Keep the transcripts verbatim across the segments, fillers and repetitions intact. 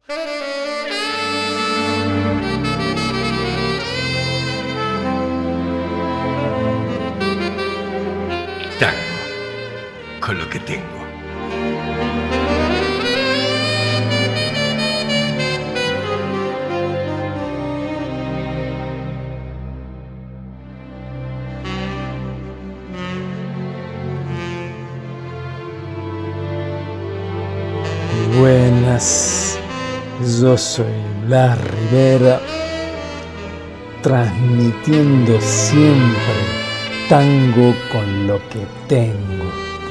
Tango, con lo que tengo. Buenas, yo soy Blas Rivera, transmitiendo siempre tango con lo que tengo.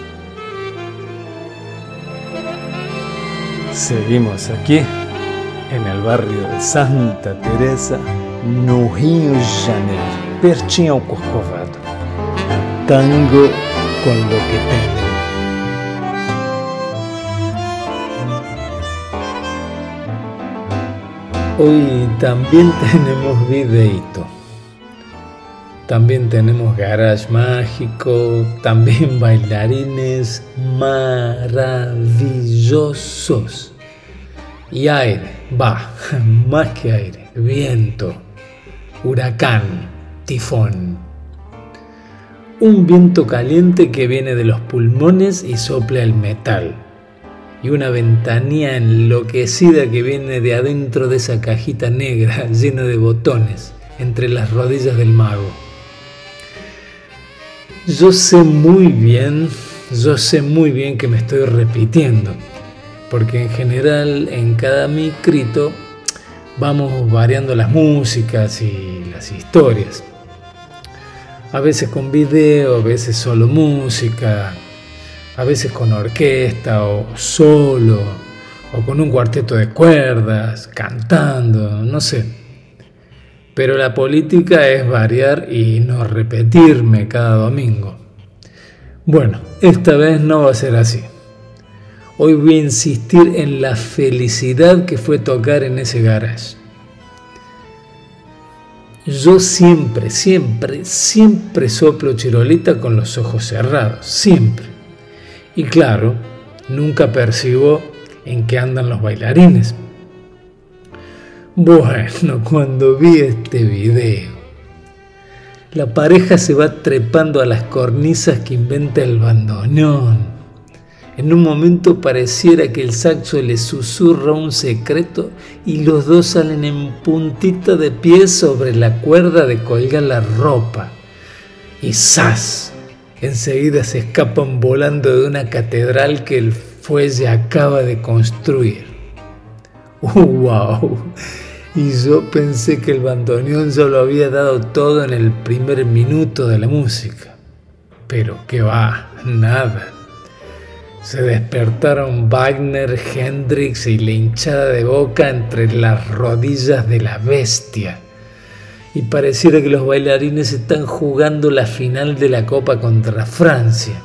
Seguimos aquí, en el barrio de Santa Teresa, no Rio de Janeiro, pertinho ao Corcovado. Tango con lo que tengo. Hoy también tenemos videíto, también tenemos garage mágico, también bailarines maravillosos y aire, va, más que aire, viento, huracán, tifón. Un viento caliente que viene de los pulmones y sopla el metal. Y una ventanilla enloquecida que viene de adentro de esa cajita negra llena de botones entre las rodillas del mago. Yo sé muy bien, yo sé muy bien que me estoy repitiendo, porque en general en cada micrito vamos variando las músicas y las historias. A veces con video, a veces solo música, a veces con orquesta o solo, o con un cuarteto de cuerdas, cantando, no sé. Pero la política es variar y no repetirme cada domingo. Bueno, esta vez no va a ser así. Hoy voy a insistir en la felicidad que fue tocar en ese garage. Yo siempre, siempre, siempre soplo chirolita con los ojos cerrados, siempre. Y claro, nunca percibo en qué andan los bailarines. Bueno, cuando vi este video, la pareja se va trepando a las cornisas que inventa el bandoneón. En un momento pareciera que el saxo le susurra un secreto y los dos salen en puntita de pie sobre la cuerda de colgar la ropa. Y ¡zas! Enseguida se escapan volando de una catedral que el fuelle acaba de construir. ¡Wow! Y yo pensé que el bandoneón ya lo había dado todo en el primer minuto de la música. Pero qué va, nada. Se despertaron Wagner, Hendrix y la hinchada de boca entre las rodillas de la bestia. Y pareciera que los bailarines están jugando la final de la Copa contra Francia.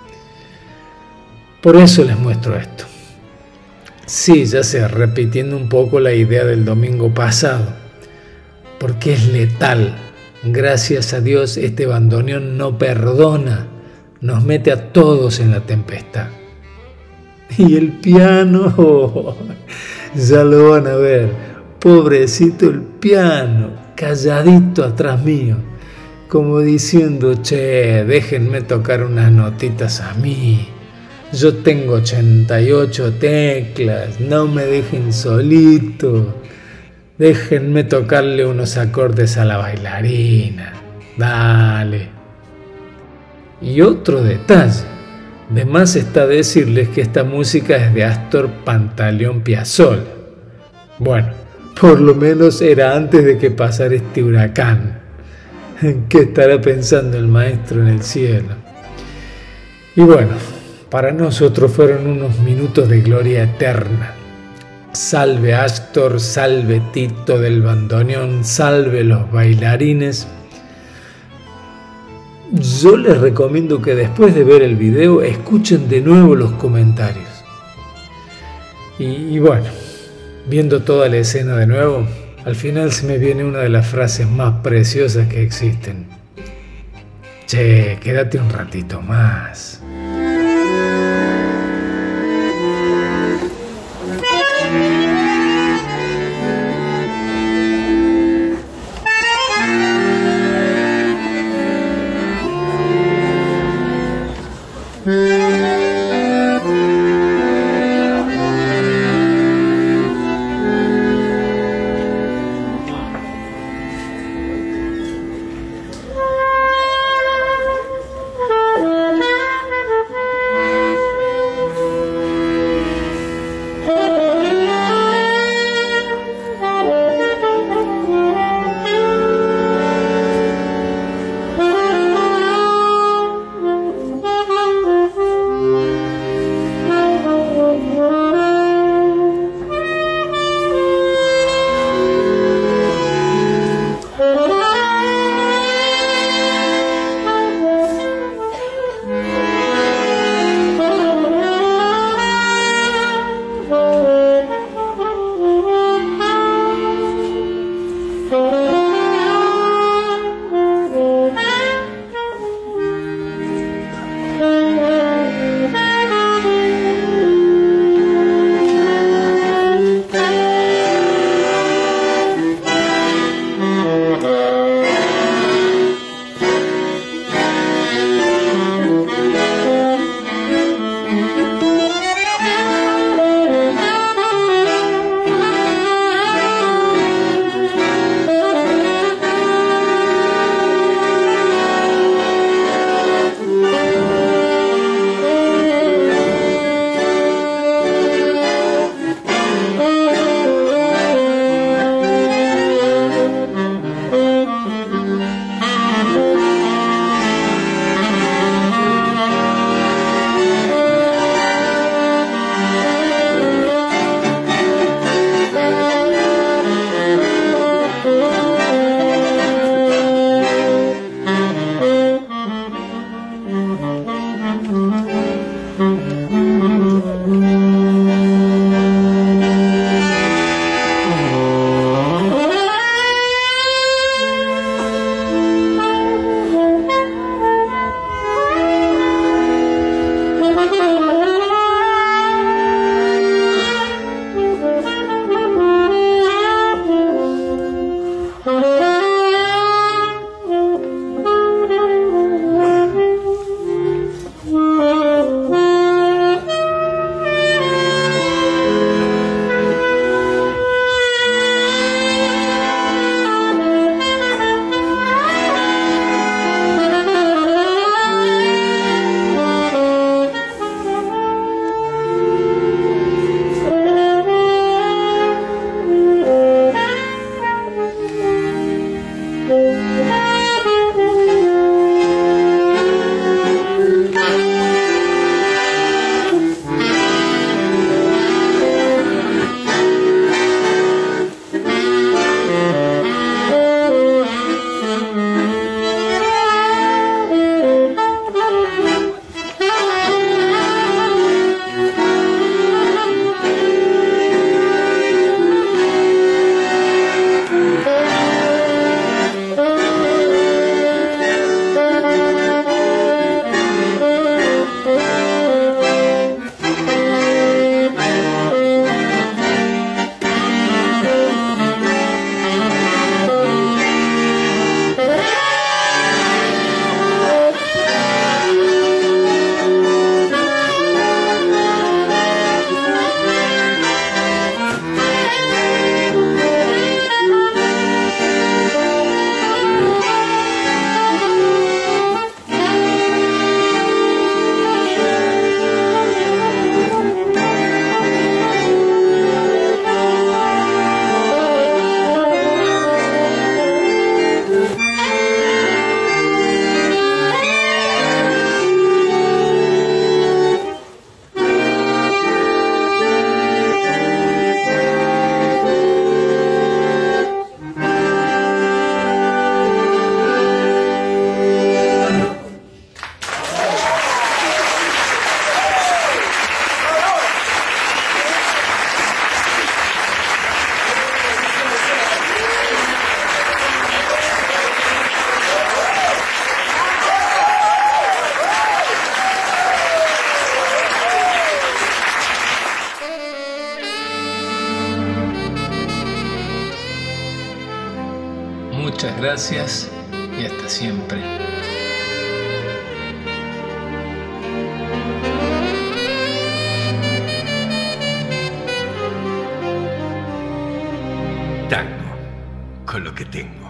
Por eso les muestro esto. Sí, ya sé, repitiendo un poco la idea del domingo pasado. Porque es letal. Gracias a Dios este bandoneón no perdona. Nos mete a todos en la tempestad. Y el piano, oh, ya lo van a ver. Pobrecito el piano. Calladito atrás mío, como diciendo, che, déjenme tocar unas notitas a mí. Yo tengo ochenta y ocho teclas, no me dejen solito. Déjenme tocarle unos acordes a la bailarina. Dale. Y otro detalle, de más está decirles que esta música es de Astor Pantaleón Piazzolla. Bueno, por lo menos era antes de que pasara este huracán. ¿Qué estará pensando el maestro en el cielo? Y bueno, para nosotros fueron unos minutos de gloria eterna. Salve Astor, salve Tito del bandoneón, salve los bailarines. Yo les recomiendo que después de ver el video escuchen de nuevo los comentarios. Y, y bueno, viendo toda la escena de nuevo, al final se me viene una de las frases más preciosas que existen. Che, quédate un ratito más. Muchas gracias y hasta siempre. Tango con lo que tengo.